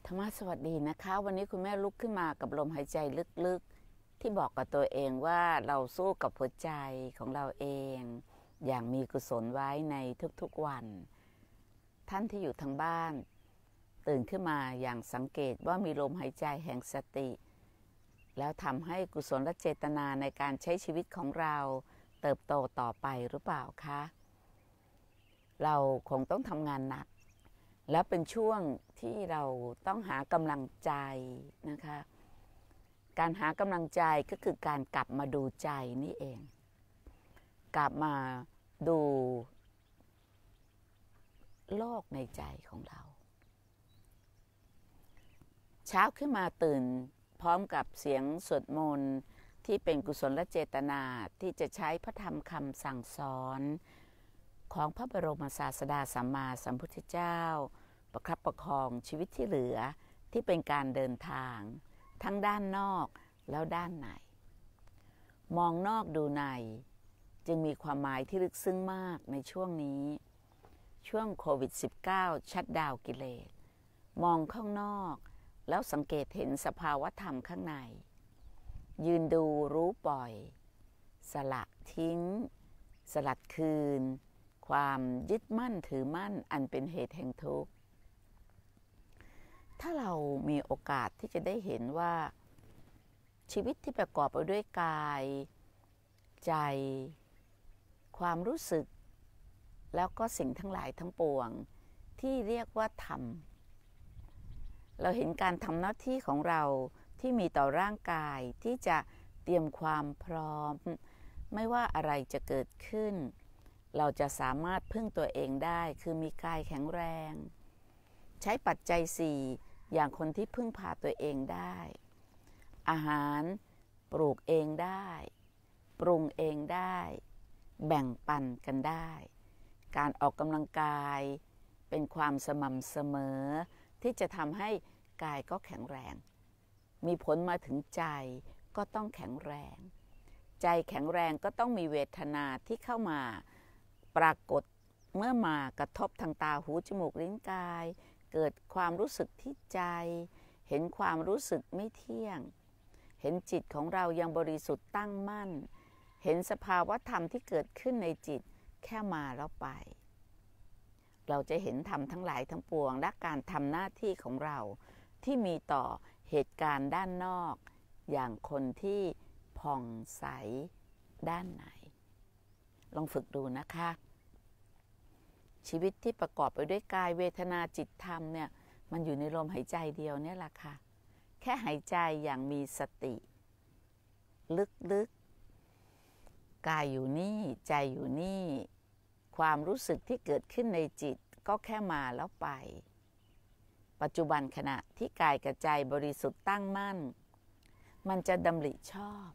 ธรรมะสวัสดีนะคะวันนี้คุณแม่ลุกขึ้นมากับลมหายใจลึกๆที่บอกกับตัวเองว่าเราสู้กับหัวใจของเราเองอย่างมีกุศลไว้ในทุกๆวันท่านที่อยู่ทางบ้านตื่นขึ้นมาอย่างสังเกตว่ามีลมหายใจแห่งสติแล้วทำให้กุศลและเจตนาในการใช้ชีวิตของเราเติบโตต่อไปหรือเปล่าคะเราคงต้องทำงานหนักแล้วเป็นช่วงที่เราต้องหากำลังใจนะคะการหากำลังใจก็คือการกลับมาดูใจนี่เองกลับมาดูโลกในใจของเราเช้าขึ้นมาตื่นพร้อมกับเสียงสวดมนต์ที่เป็นกุศลและเจตนาที่จะใช้พระธรรมคำสั่งสอนของพระบรมศาสดาสัมมาสัมพุทธเจ้าประคับประคองชีวิตที่เหลือที่เป็นการเดินทางทั้งด้านนอกแล้วด้านในมองนอกดูในจึงมีความหมายที่ลึกซึ้งมากในช่วงนี้ช่วงโควิด -19 ชัตดาวน์กิเลสมองข้างนอกแล้วสังเกตเห็นสภาวะธรรมข้างในยืนดูรู้ปล่อยสละทิ้งสลัดคืนความยึดมั่นถือมั่นอันเป็นเหตุแห่งทุกข์ถ้าเรามีโอกาสที่จะได้เห็นว่าชีวิตที่ประกอบไปด้วยกายใจความรู้สึกแล้วก็สิ่งทั้งหลายทั้งปวงที่เรียกว่าธรรมเราเห็นการทำหน้าที่ของเราที่มีต่อร่างกายที่จะเตรียมความพร้อมไม่ว่าอะไรจะเกิดขึ้นเราจะสามารถพึ่งตัวเองได้คือมีกายแข็งแรงใช้ปัจจัย4อย่างคนที่พึ่งพาตัวเองได้อาหารปลูกเองได้ปรุงเองได้แบ่งปันกันได้การออกกำลังกายเป็นความสม่ำเสมอที่จะทำให้กายก็แข็งแรงมีผลมาถึงใจก็ต้องแข็งแรงใจแข็งแรงก็ต้องมีเวทนาที่เข้ามาปรากฏเมื่อมากระทบทางตาหูจมูกลิ้นกายเกิดความรู้สึกที่ใจเห็นความรู้สึกไม่เที่ยงเห็นจิตของเรายังบริสุทธิ์ตั้งมั่นเห็นสภาวะธรรมที่เกิดขึ้นในจิตแค่มาแล้วไปเราจะเห็นธรรมทั้งหลายทั้งปวงและการทำหน้าที่ของเราที่มีต่อเหตุการณ์ด้านนอกอย่างคนที่ผ่องใสด้านในลองฝึกดูนะคะชีวิตที่ประกอบไปด้วยกายเวทนาจิตธรรมเนี่ยมันอยู่ในลมหายใจเดียวเนี่ยแหละค่ะแค่หายใจอย่างมีสติลึกๆกายอยู่นี่ใจอยู่นี่ความรู้สึกที่เกิดขึ้นในจิตก็แค่มาแล้วไปปัจจุบันขณะที่กายกับใจบริสุทธิ์ตั้งมั่นมันจะดำริชอบ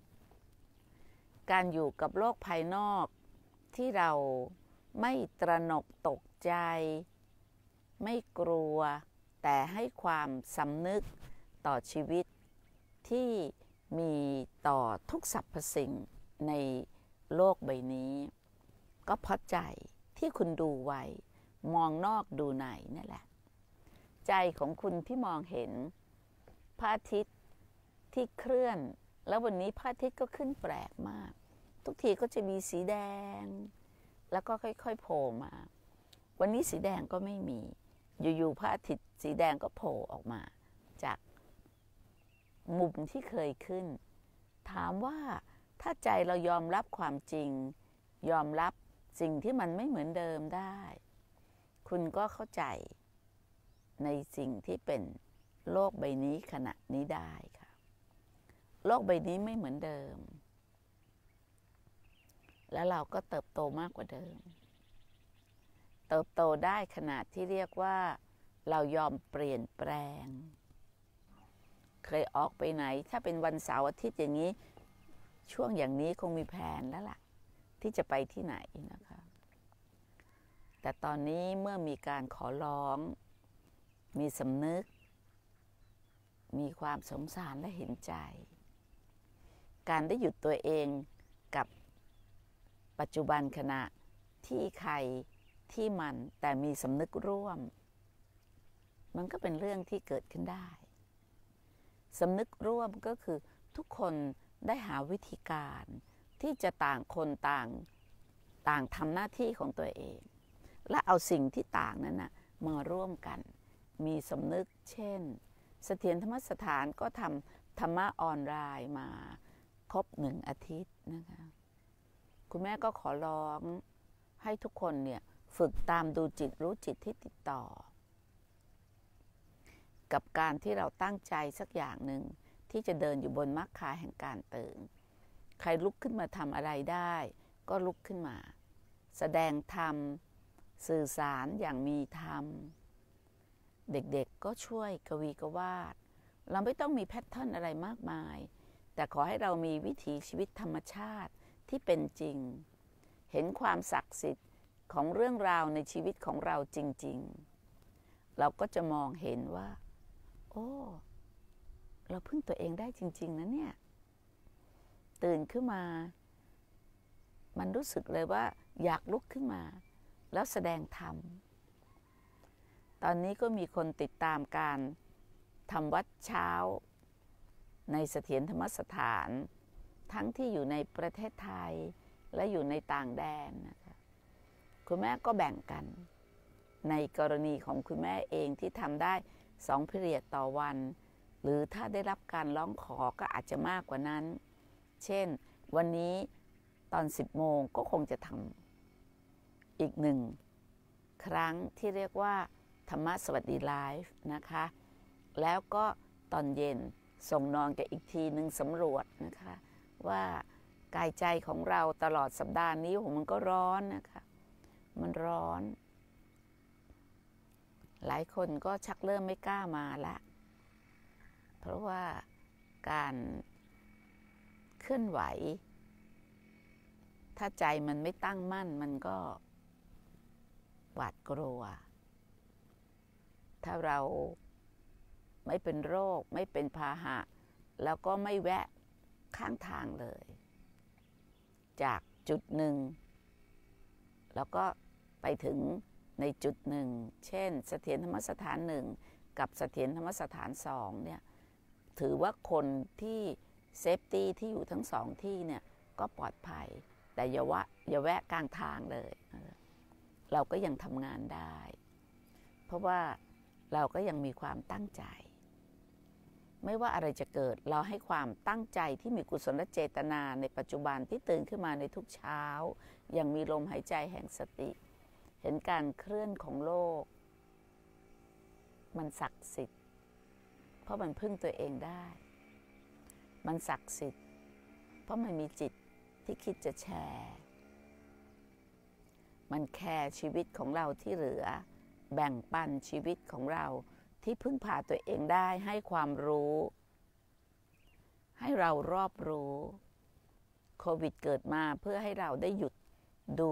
การอยู่กับโลกภายนอกที่เราไม่ตระหนกตกใจไม่กลัวแต่ให้ความสำนึกต่อชีวิตที่มีต่อทุกสรรพสิ่งในโลกใบนี้ก็เพราะใจที่คุณดูไว้มองนอกดูในนั่นแหละใจของคุณที่มองเห็นพระอาทิตย์ที่เคลื่อนแล้ววันนี้พระอาทิตย์ก็ขึ้นแปลกมากทุกทีก็จะมีสีแดงแล้วก็ค่อยๆโผล่มาวันนี้สีแดงก็ไม่มีอยู่ๆพระอาทิตย์สีแดงก็โผล่ออกมาจากมุมที่เคยขึ้นถามว่าถ้าใจเรายอมรับความจริงยอมรับสิ่งที่มันไม่เหมือนเดิมได้คุณก็เข้าใจในสิ่งที่เป็นโลกใบนี้ขณะนี้ได้ค่ะโลกใบนี้ไม่เหมือนเดิมแล้วเราก็เติบโตมากกว่าเดิมเติบโตได้ขนาดที่เรียกว่าเรายอมเปลี่ยนแปลงเคยออกไปไหนถ้าเป็นวันเสาร์อาทิตย์อย่างนี้ช่วงอย่างนี้คงมีแผนแล้วล่ะที่จะไปที่ไหนนะคะแต่ตอนนี้เมื่อมีการขอร้องมีสำนึกมีความสงสารและเห็นใจการได้หยุดตัวเองกับปัจจุบันขณะที่ใครที่มันแต่มีสำนึกร่วมมันก็เป็นเรื่องที่เกิดขึ้นได้สำนึกร่วมก็คือทุกคนได้หาวิธีการที่จะต่างคนต่างทำหน้าที่ของตัวเองและเอาสิ่งที่ต่างนั้นนะมาร่วมกันมีสำนึกเช่นเสถียรธรรมสถานก็ทำธรรมะออนไลน์มาครบ1 อาทิตย์นะคะคุณแม่ก็ขอร้องให้ทุกคนเนี่ยฝึกตามดูจิตรู้จิตที่ติดต่อกับการที่เราตั้งใจสักอย่างหนึ่งที่จะเดินอยู่บนมรรคาแห่งการตื่นใครลุกขึ้นมาทำอะไรได้ก็ลุกขึ้นมาแสดงธรรมสื่อสารอย่างมีธรรมเด็กๆก็ช่วยกวีกวาดเราไม่ต้องมีแพทเทิร์นอะไรมากมายแต่ขอให้เรามีวิถีชีวิตธรรมชาติที่เป็นจริงเห็นความศักดิ์สิทธิ์ของเรื่องราวในชีวิตของเราจริงๆเราก็จะมองเห็นว่าโอ้เราพึ่งตัวเองได้จริงๆนะเนี่ยตื่นขึ้นมามันรู้สึกเลยว่าอยากลุกขึ้นมาแล้วแสดงธรรมตอนนี้ก็มีคนติดตามการทำวัดเช้าในเสถียรธรรมสถานทั้งที่อยู่ในประเทศไทยและอยู่ในต่างแดนนะคะคุณแม่ก็แบ่งกันในกรณีของคุณแม่เองที่ทำได้2 พิเรียดต่อวันหรือถ้าได้รับการร้องขอก็อาจจะมากกว่านั้นเช่นวันนี้ตอน 10 โมงก็คงจะทำอีก1 ครั้งที่เรียกว่าธรรมะสวัสดีไลฟ์นะคะแล้วก็ตอนเย็นส่งนอนกันอีกทีหนึ่งสำรวจนะคะว่ากายใจของเราตลอดสัปดาห์นี้มันก็ร้อนนะคะมันร้อนหลายคนก็ชักเริ่มไม่กล้ามาละเพราะว่าการเคลื่อนไหวถ้าใจมันไม่ตั้งมั่นมันก็หวาดกลัวถ้าเราไม่เป็นโรคไม่เป็นพาหะแล้วก็ไม่แวะข้างทางเลยจากจุดหนึ่งแล้วก็ไปถึงในจุดหนึ่งเช่นเสถียรธรรมสถาน1กับเสถียรธรรมสถาน2เนี่ยถือว่าคนที่เซฟตี้ที่อยู่ทั้ง2ที่เนี่ยก็ปลอดภัยแต่อย่าแวะกลางทางเลยเราก็ยังทำงานได้เพราะว่าเราก็ยังมีความตั้งใจไม่ว่าอะไรจะเกิดเราให้ความตั้งใจที่มีกุศลเจตนาในปัจจุบันที่ตื่นขึ้นมาในทุกเช้ายังมีลมหายใจแห่งสติเห็นการเคลื่อนของโลกมันศักดิ์สิทธิ์เพราะมันพึ่งตัวเองได้มันศักดิ์สิทธิ์เพราะมันมีจิตที่คิดจะแชร์มันแคร์ชีวิตของเราที่เหลือแบ่งปันชีวิตของเราที่พึ่งพาตัวเองได้ให้ความรู้ให้เรารอบรู้โควิดเกิดมาเพื่อให้เราได้หยุดดู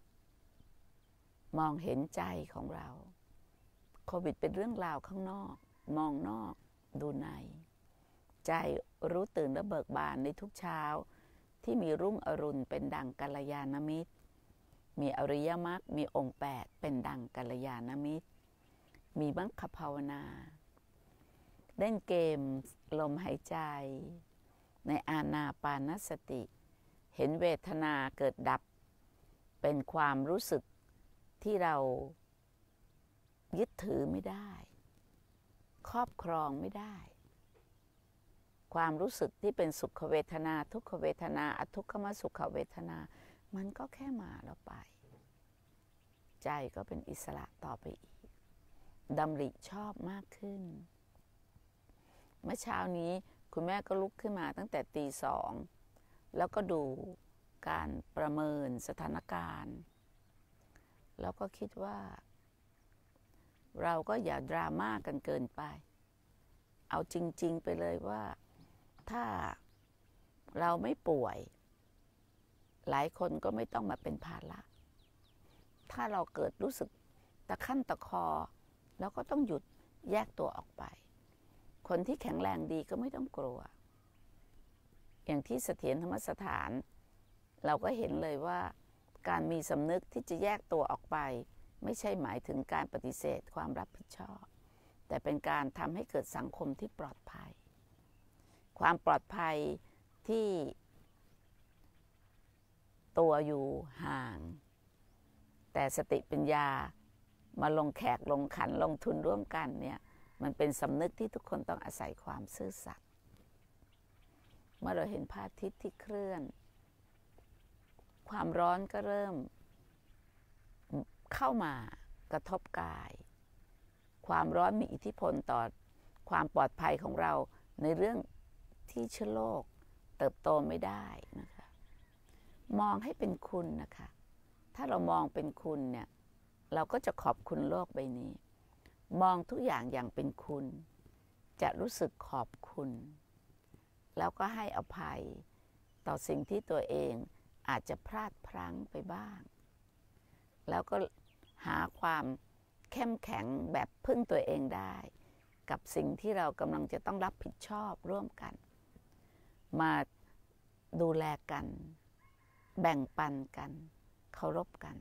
มองเห็นใจของเราโควิดเป็นเรื่องราวข้างนอกมองนอกดูในใจรู้ตื่นและเบิกบานในทุกเช้าที่มีรุ่งอรุณเป็นดังกัลยาณมิตรมีอริยมรรคมีองค์8เป็นดังกัลยาณมิตรมีมรรคภาวนาเล่นเกมลมหายใจในอานาปานสติเห็นเวทนาเกิดดับเป็นความรู้สึกที่เรายึดถือไม่ได้ครอบครองไม่ได้ความรู้สึกที่เป็นสุขเวทนาทุกขเวทนาอทุกขมสุขเวทนามันก็แค่มาแล้วไปใจก็เป็นอิสระต่อไปอีกดำริชอบมากขึ้นเมื่อเช้านี้คุณแม่ก็ลุกขึ้นมาตั้งแต่ตี 2แล้วก็ดูการประเมินสถานการณ์แล้วก็คิดว่าเราก็อย่าดราม่ากันเกินไปเอาจริงๆไปเลยว่าถ้าเราไม่ป่วยหลายคนก็ไม่ต้องมาเป็นภาระถ้าเราเกิดรู้สึกตะคั่นตะคอแล้วก็ต้องหยุดแยกตัวออกไปคนที่แข็งแรงดีก็ไม่ต้องกลัวอย่างที่เสถียรธรรมสถานเราก็เห็นเลยว่าการมีสำนึกที่จะแยกตัวออกไปไม่ใช่หมายถึงการปฏิเสธความรับผิดชอบแต่เป็นการทำให้เกิดสังคมที่ปลอดภัยความปลอดภัยที่ตัวอยู่ห่างแต่สติปัญญามาลงแขกลงขันลงทุนร่วมกันเนี่ยมันเป็นสำนึกที่ทุกคนต้องอาศัยความซื่อสัตย์เมื่อเราเห็นพระอาทิตย์ที่เคลื่อนความร้อนก็เริ่มเข้ามากระทบกายความร้อนมีอิทธิพลต่อความปลอดภัยของเราในเรื่องที่เชื้อโรคเติบโตไม่ได้นะคะมองให้เป็นคุณนะคะถ้าเรามองเป็นคุณเนี่ยเราก็จะขอบคุณโลกใบนี้มองทุกอย่างอย่างเป็นคุณจะรู้สึกขอบคุณแล้วก็ให้อภัยต่อสิ่งที่ตัวเองอาจจะพลาดพลั้งไปบ้างแล้วก็หาความเข้มแข็งแบบพึ่งตัวเองได้กับสิ่งที่เรากำลังจะต้องรับผิดชอบร่วมกันมาดูแลกันแบ่งปันกันเคารพกัน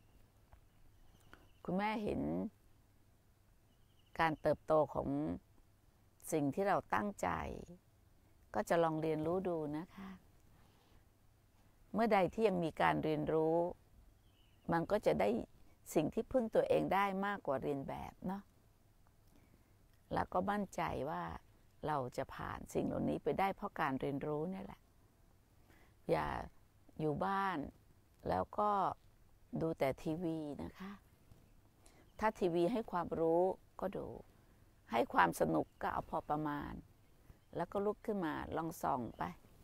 คุณแม่เห็นการเติบโตของสิ่งที่เราตั้งใจก็จะลองเรียนรู้ดูนะคะเมื่อใดที่ยังมีการเรียนรู้มันก็จะได้สิ่งที่พึ่งตัวเองได้มากกว่าเรียนแบบเนาะแล้วก็มั่นใจว่าเราจะผ่านสิ่งเหล่านี้ไปได้เพราะการเรียนรู้นี่แหละอย่าอยู่บ้านแล้วก็ดูแต่ทีวีนะคะถ้าทีวีให้ความรู้ก็ดูให้ความสนุกก็เอาพอประมาณแล้วก็ลุกขึ้นมาลองส่องไป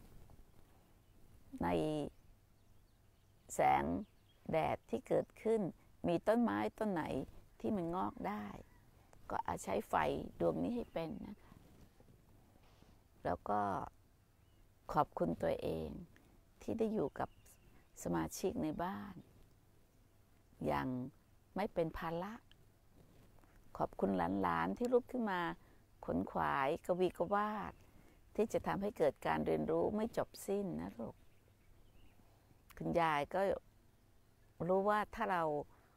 ในแสงแดดที่เกิดขึ้นมีต้นไม้ต้นไหนที่มันงอกได้ก็อาจใช้ไฟดวงนี้ให้เป็นนะคะแล้วก็ขอบคุณตัวเองที่ได้อยู่กับสมาชิกในบ้านอย่างไม่เป็นภาระขอบคุณหลานๆที่ลุกขึ้นมาขนขวายกวีกวาดที่จะทำให้เกิดการเรียนรู้ไม่จบสิ้นนะลูกคุณยายก็รู้ว่าถ้าเรา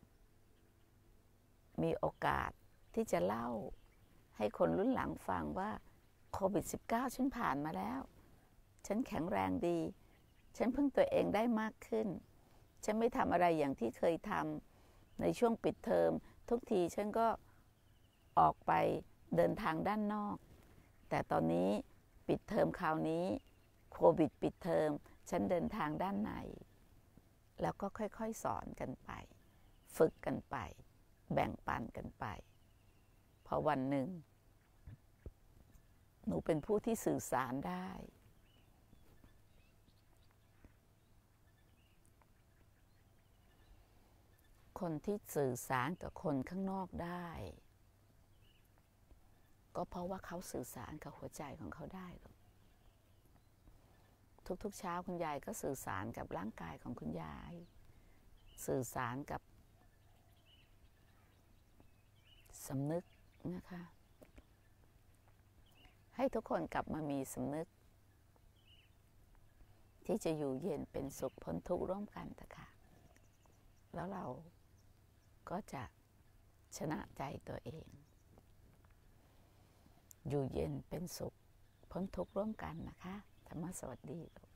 มีโอกาสที่จะเล่าให้คนรุ่นหลังฟังว่าโควิด -19 ฉันผ่านมาแล้วฉันแข็งแรงดีฉันพึ่งตัวเองได้มากขึ้นฉันไม่ทำอะไรอย่างที่เคยทำในช่วงปิดเทอมทุกทีฉันก็ออกไปเดินทางด้านนอกแต่ตอนนี้ปิดเทอมคราวนี้โควิดปิดเทอมฉันเดินทางด้านในแล้วก็ค่อยๆสอนกันไปฝึกกันไปแบ่งปันกันไปพอวันหนึ่งหนูเป็นผู้ที่สื่อสารได้คนที่สื่อสารกับคนข้างนอกได้ก็เพราะว่าเขาสื่อสารกับหัวใจของเขาได้ทุกๆเช้าคุณยายก็สื่อสารกับร่างกายของคุณยายสื่อสารกับสำนึกนะคะให้ทุกคนกลับมามีสำนึกที่จะอยู่เย็นเป็นสุขพ้นทุกข์ร่วมกันนะคะแล้วเราก็จะชนะใจตัวเองอยู่เย็นเป็นสุขพ้นทุกข์ร่วมกันนะคะธรรมะสวัสดี